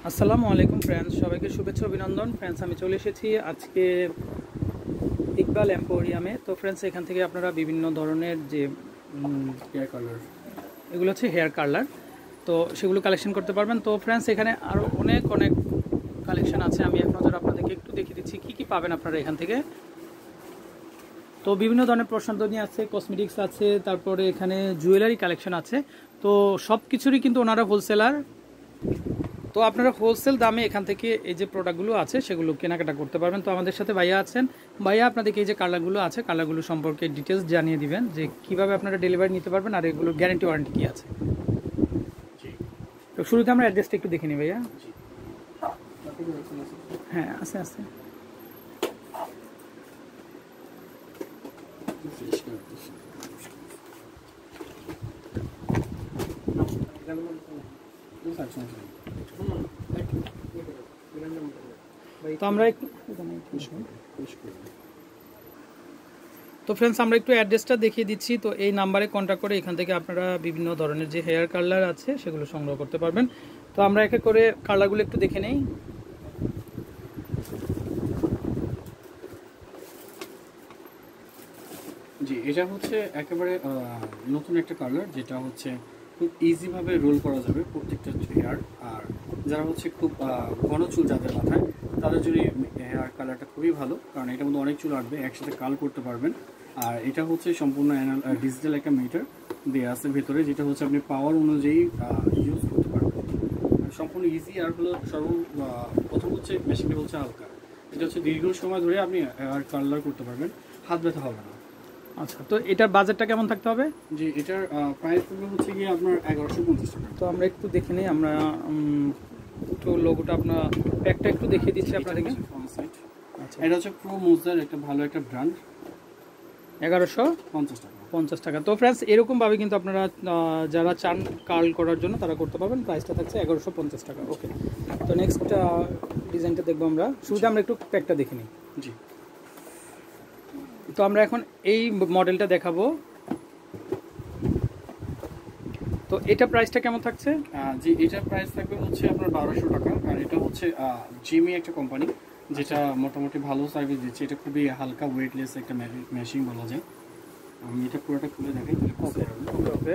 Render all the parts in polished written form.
আসসালামু আলাইকুম ফ্রেন্ডস, সবাইকে শুভেচ্ছা অভিনন্দন। ফ্রেন্ডস, আমি চলে এসেছি আজকে ইকবাল এম্পোরিয়ামে। তো ফ্রেন্ডস, এখান থেকে আপনারা বিভিন্ন ধরনের যে হেয়ার কালার, এগুলো হচ্ছে হেয়ার কালার, তো সেগুলো কালেকশন করতে পারবেন। তো ফ্রেন্ডস, এখানে আরও অনেক কালেকশন আছে। আমি এক নজর আপনাদেরকে একটু দেখিয়ে দিচ্ছি কী কী পাবেন আপনারা এখান থেকে। তো বিভিন্ন ধরনের প্রসাধনী আছে, কসমেটিক্স আছে, তারপরে এখানে জুয়েলারি কালেকশন আছে। তো সব কিছুরই কিন্তু ওনারা হোলসেলার। তো আপনারা হোলসেল দামে এখান থেকে এই যে প্রোডাক্টগুলো আছে সেগুলো কেনাকাটা করতে পারবেন। তো আমাদের সাথে ভাইয়া আছেন। ভাইয়া আপনাদেরকে এই যে কালারগুলো আছে, কালারগুলো সম্পর্কে ডিটেলস জানিয়ে দিবেন যে কিভাবে আপনারা ডেলিভারি নিতে পারবেন আর এগুলোর গ্যারান্টি ওয়ারেন্টি কী আছে। তো শুরুতে আমরা অ্যাড্রেসটা একটু দেখে নিই ভাইয়া। হ্যাঁ, আছে আছে। তো আমরা একটু তো ফ্রেন্ডস, আমরা একটু অ্যাড্রেসটা দেখিয়ে দিচ্ছি। তো এই নাম্বারে কন্ট্যাক্ট করে এখান থেকে আপনারা বিভিন্ন ধরনের যে হেয়ার কালার আছে সেগুলো সংগ্রহ করতে পারবেন। তো আমরা একে করে কালারগুলো একটু দেখে নেই। জি, এটা হচ্ছে একেবারে নতুন একটা কালার, যেটা হচ্ছে খুব ইজিভাবে রোল করা যাবে প্রত্যেকটা হেয়ার। আর যারা হচ্ছে খুব ঘন চুল যাদের মাথায়, তাদের জন্য হেয়ার কালারটা খুবই ভালো, কারণ এটার মধ্যে অনেক চুল আসবে, একসাথে কাল করতে পারবেন। আর এটা হচ্ছে সম্পূর্ণ ডিজিটাল একটা মিটার দেওয়া আছে ভেতরে, যেটা হচ্ছে আপনি পাওয়ার অনুযায়ী ইউজ করতে পারবেন। সম্পূর্ণ ইজি। আর হলো প্রথম হচ্ছে মেশিনটা হচ্ছে হালকা, এটা হচ্ছে দীর্ঘ সময় ধরে আপনি হেয়ার কালার করতে পারবেন, হাত ব্যথা হবে না। আচ্ছা, তো এটার বাজেটটা কেমন থাকতে হবে? জি, এটার প্রাইস হচ্ছে গিয়ে আপনার 1150 টাকা। তো আমরা একটু দেখে নিই। আমরা একটু লোগোটা আপনার প্যাকটা একটু দেখিয়ে দিচ্ছি আপনাদেরকে। আচ্ছা, এটা হচ্ছে প্রো মোজার একটা ভালো একটা ব্র্যান্ড। 1150 টাকা। 50 টাকা। তো ফ্রেন্ডস, এরকমভাবে কিন্তু আপনারা যারা চান কার্ল করার জন্য তারা করতে পারবেন। প্রাইসটা থাকছে 1150 টাকা। ওকে, তো নেক্সট ডিজাইনটা দেখবো আমরা। শুরুতে আমরা একটু প্যাকটা দেখে নিই। জি, তো আমরা এখন এই মডেলটা দেখাবো। তো এটা প্রাইসটা কেমন থাকছে? জি, এটার প্রাইস থাকবে হচ্ছে আপনার 1200 টাকা। আর এটা হচ্ছে জিমি একটা কোম্পানি, যেটা মোটামুটি ভালো সার্ভিস দিচ্ছে। এটা খুবই হালকা ওয়েটলেস একটা মেশিন বলা যায়। আমি এটা পুরোটা খুলে দেখাই। ওকে ওকে।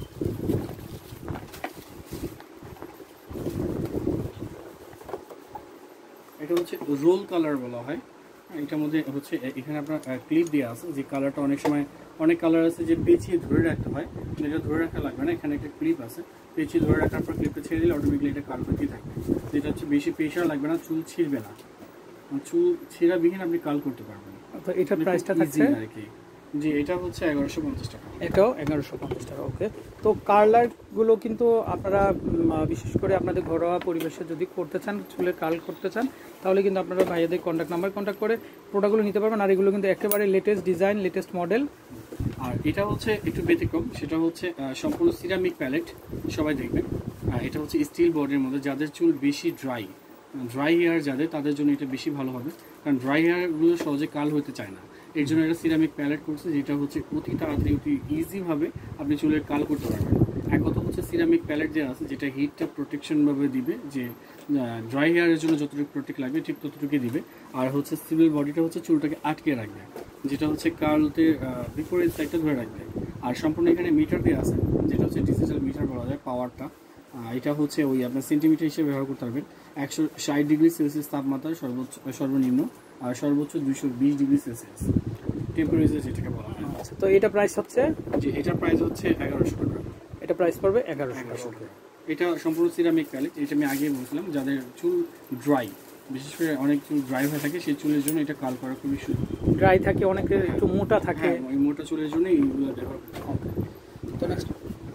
এটা হচ্ছে রোল কালার বলা হয়। এটার মধ্যে হচ্ছে এখানে আপনার ক্লিপ দেওয়া আছে, যে কালারটা অনেক সময় অনেক কালার আছে যে পেঁচিয়ে ধরে রাখতে হয়, এটা ধরে রাখা লাগবে না। এখানে একটা ক্লিপ আছে, পেঁচিয়ে ধরে রাখার পর ক্লিপটা ছেড়ে দিলে অটোমেটিকলি এটা কাল করতেই থাকবে। যেটা হচ্ছে বেশি প্রেশার লাগবে না, চুল ছিঁড়বে না, চুল ছেঁড়াবিহীন আপনি কাল করতে পারবেন। তো এটার প্রাইসটা থাকছে আর কি। জি, এটা হচ্ছে 1150 টাকা। এটাও 1150 টাকা। ওকে, তো কালারগুলো কিন্তু আপনারা বিশেষ করে আপনাদের ঘরোয়া পরিবেশে যদি করতে চান, চুলের কাল করতে চান, তাহলে কিন্তু আপনারা ভাইয়াদের কন্ট্যাক্ট করে প্রোডাক্টগুলো নিতে পারবেন। আর এগুলো কিন্তু একেবারে লেটেস্ট ডিজাইন, লেটেস্ট মডেল। আর এটা হচ্ছে একটু ব্যতিক্রম, সেটা হচ্ছে সম্পূর্ণ সিরামিক প্যালেট। সবাই দেখবেন, এটা হচ্ছে স্টিল বডির মধ্যে। যাদের চুল বেশি ড্রাই হেয়ার যাদের, তাদের জন্য এটা বেশি ভালো হবে, কারণ ড্রাই হেয়ারগুলো সহজে কাল হতে চায় না। এর জন্য এটা সিরামিক প্যালেট করছে, যেটা হচ্ছে অতি তাড়াতাড়ি অতি ইজিভাবে আপনি চুলের কাল করতে পারবেন। এক কথা হচ্ছে সিরামিক প্যালেট যে আছে, যেটা হিটটা প্রোটেকশনভাবে দিবে, যে ড্রাই হেয়ারের জন্য যতটুকু প্রোটেক্ট লাগবে ঠিক ততটুকুই দিবে। আর হচ্ছে সিভিল বডিটা হচ্ছে চুলটাকে আটকে রাখবে, যেটা হচ্ছে কালতে বিপরীত সাইডটা ধরে রাখবে। আর সম্পূর্ণ এখানে মিটার দিয়ে আছে, যেটা হচ্ছে ডিজিটাল মিটার বলা যায়। পাওয়ারটা এটা হচ্ছে ওই আপনার সেন্টিমিটার হিসেবে ব্যবহার করতে পারবেন। 160 ডিগ্রি সেলসিয়াস তাপমাত্রা সর্বনিম্ন, আর সর্বোচ্চ 220 ডিগ্রি সেলসিয়াস টেম্পারেচার যেটাকে বলা হয়। আচ্ছা, তো এটা প্রাইস হচ্ছে? যে এটার প্রাইস হচ্ছে 1100 টাকা। এটা প্রাইস পড়বে 1100 টাকা। এটা সম্পূর্ণ সিরামিক প্যালেট। এটা আমি আগে বলছিলাম, যাদের চুল ড্রাই, বিশেষ করে অনেক চুল ড্রাই হয়ে থাকে, সেই চুলের জন্য এটা কাল করা খুবই সুন্দর। ড্রাই থাকে, অনেকের একটু মোটা থাকে, ওই মোটা চুলের জন্য এইগুলো ব্যবহার করতে হবে। তো নেক্সট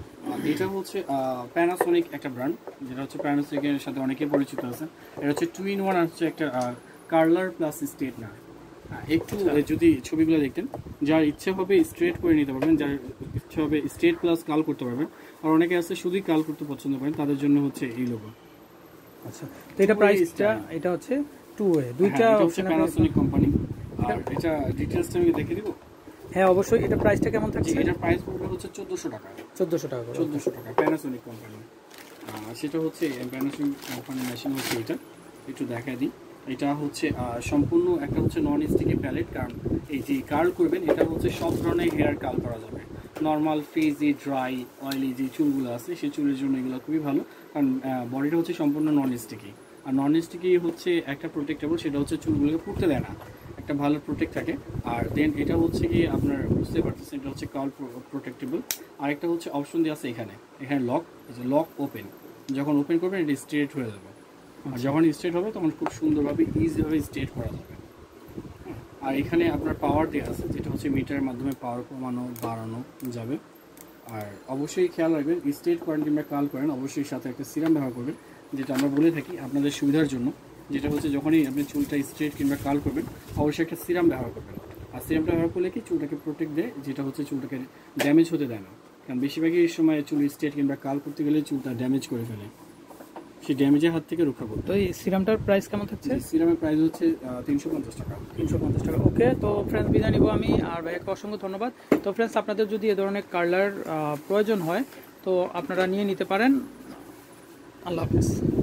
এটা হচ্ছে প্যানাসোনিক একটা ব্র্যান্ড, যেটা হচ্ছে প্যানাসোনিকের সাথে অনেকে পরিচিত আছে। এটা হচ্ছে 2-in-1, হচ্ছে একটা কার্লার প্লাস স্ট্রেটনার। একটু যদি ছবিগুলো দেখতেন, যার ইচ্ছে হবে স্ট্রেট করে নিতে পারবেন, যার ইচ্ছে হবে স্ট্রেট প্লাস কাল করতে পারবেন। আর অনেকে আছে শুধুই কাল করতে পছন্দ করেন, তাদের জন্য হচ্ছে এই লোগো। আচ্ছা, তো এটা প্রাইসটা, এটা হচ্ছে 2-way, দুইটা অপশন প্যানাসোনিক কোম্পানি। আর এটা ডিটেইলসটা আমি দেখিয়ে দিব। হ্যাঁ অবশ্যই। এটা প্রাইসটা কেমন থাকছে? এটার প্রাইস পড়বে হচ্ছে 1400 টাকা। 1400 টাকা। 1400 টাকা, প্যানাসোনিক কোম্পানি। সেটা হচ্ছে প্যানাসোনিক কোম্পানির মেশিন হচ্ছে এটা, একটু দেখা দিই। এটা হচ্ছে সম্পূর্ণ একটা হচ্ছে নন স্টিকি প্যালেট, কারণ এই যে কার্ল করবেন এটা হচ্ছে সব ধরনের হেয়ার কার্ল করা যাবে। নর্মাল, ফ্রিজি, ড্রাই, অয়েলি যে চুলগুলো আছে সেই চুলের জন্য এগুলো খুবই ভালো, কারণ বডিটা হচ্ছে সম্পূর্ণ নন স্টিকি। আর নন স্টিকি হচ্ছে একটা প্রোটেক্টেবল, সেটা হচ্ছে চুলগুলোকে পুড়তে দেয় না, একটা ভালো প্রোটেক্ট থাকে। আর দেন এটা হচ্ছে কি আপনার বুঝতে পারতেছেন এটা হচ্ছে কার্ল প্রোটেক্টেবল। আর একটা হচ্ছে অপশন দেওয়া আছে এখানে লক, লক ওপেন, যখন ওপেন করবেন এটা স্ট্রেট হয়ে যাবে, আর যখন স্ট্রেট হবে তখন খুব সুন্দরভাবে ইজিভাবে স্ট্রেট করা যাবে। আর এখানে আপনার পাওয়ার দেওয়া আছে, যেটা হচ্ছে মিটারের মাধ্যমে পাওয়ার কমানো বাড়ানো যাবে। আর অবশ্যই খেয়াল রাখবেন, স্ট্রেট করেন কিংবা কার্ল করেন অবশ্যই সাথে একটা সিরাম ব্যবহার করবেন, যেটা আমরা বলে থাকি আপনাদের সুবিধার জন্য, যেটা হচ্ছে যখনই আপনি চুলটা স্ট্রেট কিংবা কার্ল করবেন অবশ্যই একটা সিরাম ব্যবহার করবেন। আর সিরামটা ব্যবহার করলে কি চুলটাকে প্রোটেক্ট দেয়, যেটা হচ্ছে চুলটাকে ড্যামেজ হতে দেয় না। কারণ বেশিরভাগই এই সময় চুল স্ট্রেট কিংবা কার্ল করতে গেলে চুলটা ড্যামেজ করে ফেলে, সেই ড্যামেজের হাত থেকে রক্ষা করতে। তো এই সিরামটার প্রাইস কেমন থাকছে? সিরামের প্রাইস হচ্ছে 350 টাকা। 350 টাকা। ওকে, তো ফ্রেন্ডস বিদায় নিব আমি, আর ভাইয়াকে অসংখ্য ধন্যবাদ। তো ফ্রেন্ডস আপনাদের যদি এ ধরনের কার্লার প্রয়োজন হয় তো আপনারা নিয়ে নিতে পারেন। আল্লাহ হাফেজ।